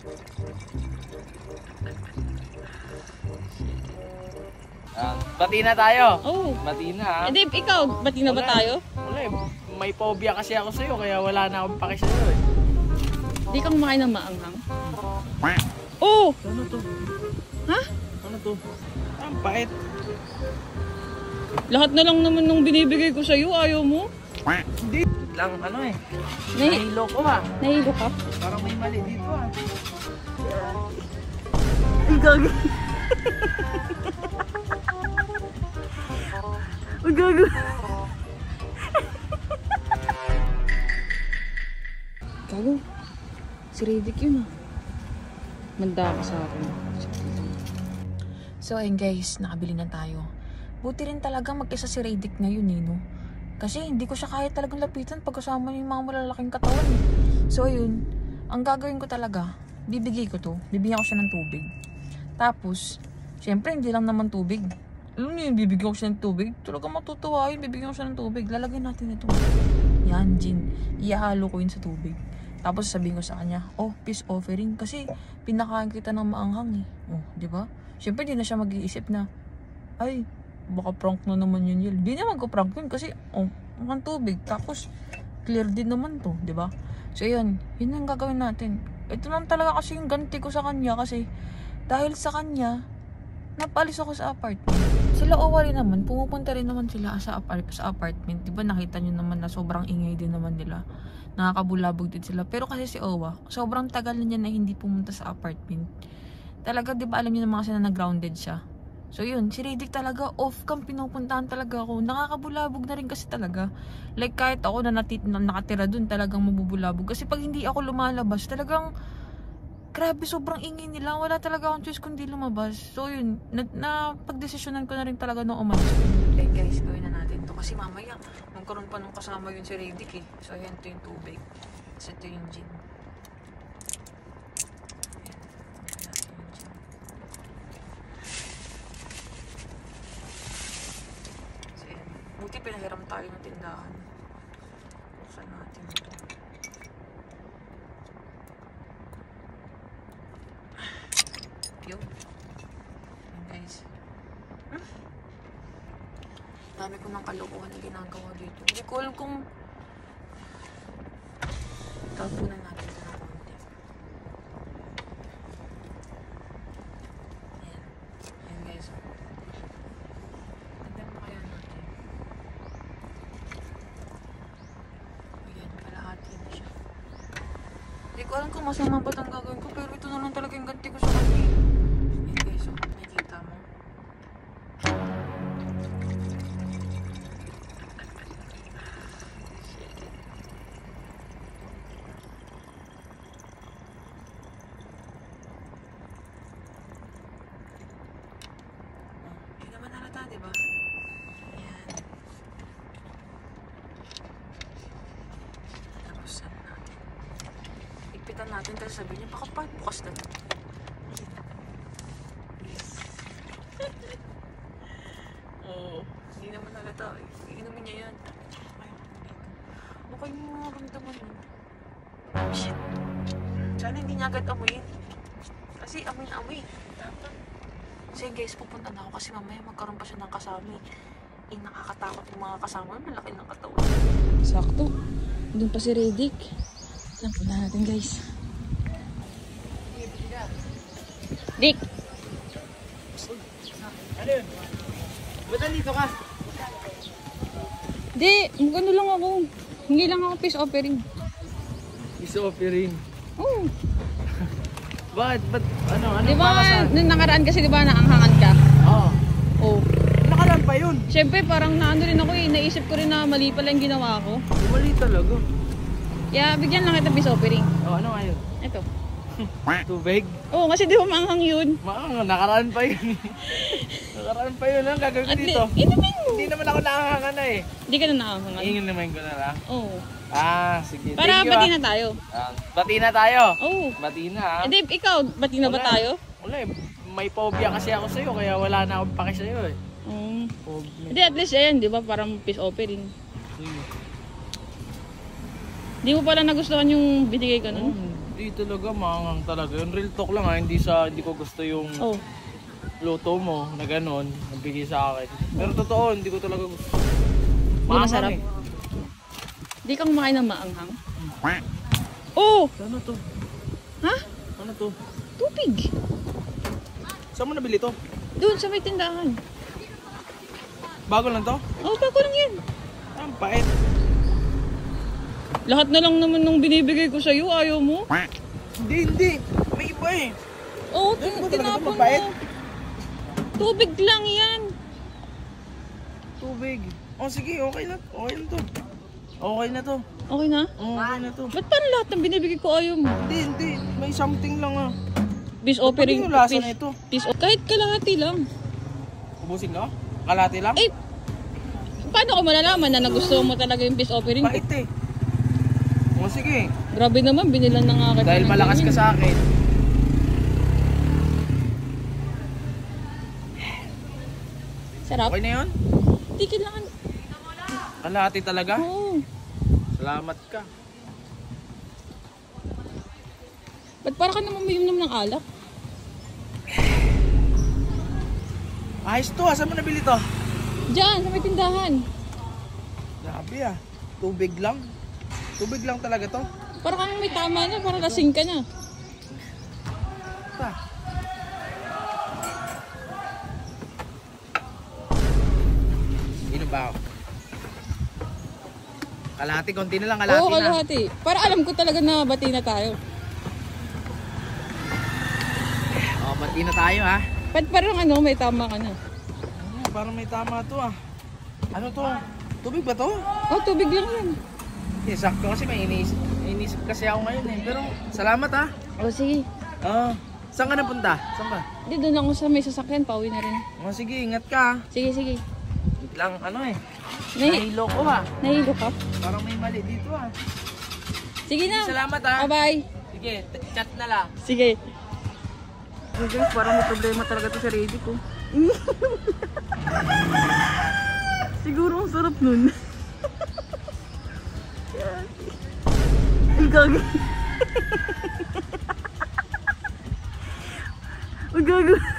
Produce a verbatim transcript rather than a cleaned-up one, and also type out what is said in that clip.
Ah, bati na tayo. Oo. Bati na. Eh, Dave, ikaw, bati na ba tayo? Wala eh. May phobia kasi ako sa'yo, kaya wala na akong paki sa'yo eh. Di kang kumakain ng maanghang? Oo! Ano to? Ha? Ano to? Ang pait. Lahat na lang naman nung binibigay ko sa'yo, ayaw mo? Hindi. Lang ano eh. Nahi Nahilo ko ah. Nahilo ka? Parang may mali dito ah. Ay, gagi. Ay, gago. Gago. Si Redick yun ah. Manda ka sa akin. So ayun guys, nakabili na tayo. Buti rin talaga mag-isa si Redick ngayon eh, no? Kasi hindi ko siya kaya talagang lapitan pag kasama yung mga malalaking katawan eh. So ayun, ang gagawin ko talaga, bibigay ko to. Bibigyan ko siya ng tubig. Tapos, syempre hindi lang naman tubig. Alam niyo yun, bibigyan ko siya ng tubig. Talaga matutuwa yun, bibigyan ko siya ng tubig. Lalagyan natin ito. Yan, gin. Iahalo ko yun sa tubig. Tapos sabihin ko sa kanya, oh, peace offering. Kasi pinakain kita ng maanghang eh. Oh, di ba? Syempre di na siya mag-iisip na, ay, baka prank na naman yun yun. Di na magka-prank yun kasi, oh, ang tubig. Tapos, clear din naman to, di ba? So yan, yun ang gagawin natin. Ito lang talaga kasi yung ganti ko sa kanya kasi dahil sa kanya, napalis ako sa apartment. Sila Owa rin naman, pumupunta rin naman sila sa, apart sa apartment. Diba nakita nyo naman na sobrang ingay din naman nila. Nakakabulabog din sila. Pero kasi si Owa, sobrang tagal na niya na hindi pumunta sa apartment. Talaga, diba alam niyo naman kasi na nag-grounded siya. So yun, si Redick talaga, off-cam pinupuntahan talaga ako. Nakakabulabog na rin kasi talaga. Like kahit ako na, natit na nakatira dun, talagang mabubulabog. Kasi pag hindi ako lumalabas, talagang grabe, sobrang ingay nila. Wala talaga akong choice kundi lumabas. So yun, na, na pagdesisyonan ko na rin talaga nung umalis. Okay guys, gawin na natin to. Kasi mamaya, magkaroon pa nung kasama yun si Redick eh. So yan, ito yung tubig. So ito yung gin. So yan. Buti pinahiram tayo ng tindahan. Buksan natin ito. Yun. Yun guys. Hmm? Dami ko ng kalokohan na ginagawa dito. Hindi ko alam kung tapunan natin ito ng konti. Ayan. Ayan guys. Tignan mo kaya natin. Ayan. Kalahati na siya. Hindi ko alam kung masama ba't ang gagawin ko. Pero ito na lang talaga yung ganti ko sa kanya. Ayan guys. So, nakikita mo. Diba? Ayan. Tapos ano natin? Ikpitan natin kasi sabihin niya, baka pa bukas na ito. Oo. Hindi naman halata eh. Iinumin niya yan. Okay mo mga ramdaman mo. Shit. Sana hindi niya agad amuyin. Kasi amoy na amoy. Dapat. So guys, pupunta na ako kasi mamaya magkaroon pa siya ng kasama eh. Eh, nakakatakot yung mga kasama. Malaki ng katawan. Sakto. Doon pa si Redick. Lampo na natin guys. Dick! Ano yun? Ba't nandito ka? Di, magano lang ako. Hindi lang ako peace offering. Peace offering? Oo. Bakit? Ba't? Ano? Ano? Di ba, nung nakaraan kasi di ba naanghangan ka? Oo. Oo. Nakaraan pa yun. Siyempre parang naano rin ako eh. Naisip ko rin na mali pala yung ginawa ko. Mali talaga. Kaya bigyan lang kita peace offering. Oo, ano nga yun? Ito. Tubig? Oo, kasi di ba maanghang yun? Maanghang, nakaraan pa yun. Nakaraan pa yun. Ang gagawin ko At dito? inumin mo. Hindi naman ako naanghangan na eh. Hindi ka na naanghangan? Ingin naman ko na lang. Oo. Ah, sige. Para Thank you, bati ah. na tayo. Ah, bati na tayo. Oo. Bati na ah. Eh, Dave, ikaw, bati na ba Wala. tayo? Wala eh. May phobia kasi ako sa'yo, kaya wala na akong paki sa'yo eh. Um, Phobia. Hindi, at least ayan, di ba? Parang peace offering. Hmm. Di mo pala nagustuhan yung binigay ko nun? Hmm. Hindi Hindi talaga, maanghang talaga. Yung real talk lang ha, hindi sa hindi ko gusto yung Oh. luto mo na gano'n, nabigay sa akin. Pero totoo, hindi ko talaga gusto. Hindi masarap. eh. Di kang makain ng maanghang. Oh! Ano to? Ha? Ano to? Tubig. Saan mo nabili to? Doon sa may tindahan. Bago lang to? Oh, bago lang yan. Ang pait. Lahat na lang naman nung binibigay ko sa'yo, ayaw mo? Hindi, hindi. May iba eh. Oo, oh, Ano ba tin talaga tinapon ito, mapait? mo. Tubig lang yan. Tubig. Oh sige, okay na. Okay na to. Okay na to. Okay na? Oh, okay na to. Ba't parang lahat ng binibigay ko ayaw mo? Hindi, hindi. May something lang ah. Peace offering. Ano yung lasa peace- na ito? peace o- kahit kalahati lang. Ubusin ka? Kalati lang? Eh, paano ko malalaman na nagustuhan mo talaga yung peace offering? Pait eh. Oh sige. Grabe naman, binilan na nga kita. Dahil ng malakas ka ganyan. sa akin. Sarap. Okay na yun? Hindi kailangan. Kalahati talaga? Oo. Salamat ka. Ba't para ka naman umiinom ng alak? Ayos to ah. Saan mo nabili to? Diyan, sa may tindahan. Grabe ah. Tubig lang. Tubig lang talaga to. Para kang may tama na, para lasing ka na. Pa. Sino ba ako? Kalahati, konti na lang. Kalahati Oo, na. kalahati. Para alam ko talaga na bati na tayo. Oh, bati na tayo ha. Ba't parang ano, may tama ka na? Ano, parang may tama to ah. Ano to? Tubig ba to? Oh, tubig lang yan. Eh, sakto kasi may inisip, inisip kasi ako ngayon eh. Pero salamat ha. Oh, sige. Oo. Saan ka napunta? Saan ka? Hindi, doon ako sa may sasakyan, pauwi na rin. Oh, sige, ingat ka. Sige, sige. Wait lang, ano eh. Nahi Nahilo ko ha. nahilo ka? Parang may mali dito ah. Sige na. Salamat ha. Bye-bye. Sige, t- chat na lang. Sige. Oh guys, parang may problema talaga to sa ready ko. Siguro ang sarap nun. Ay, gagi. Ay, gagi.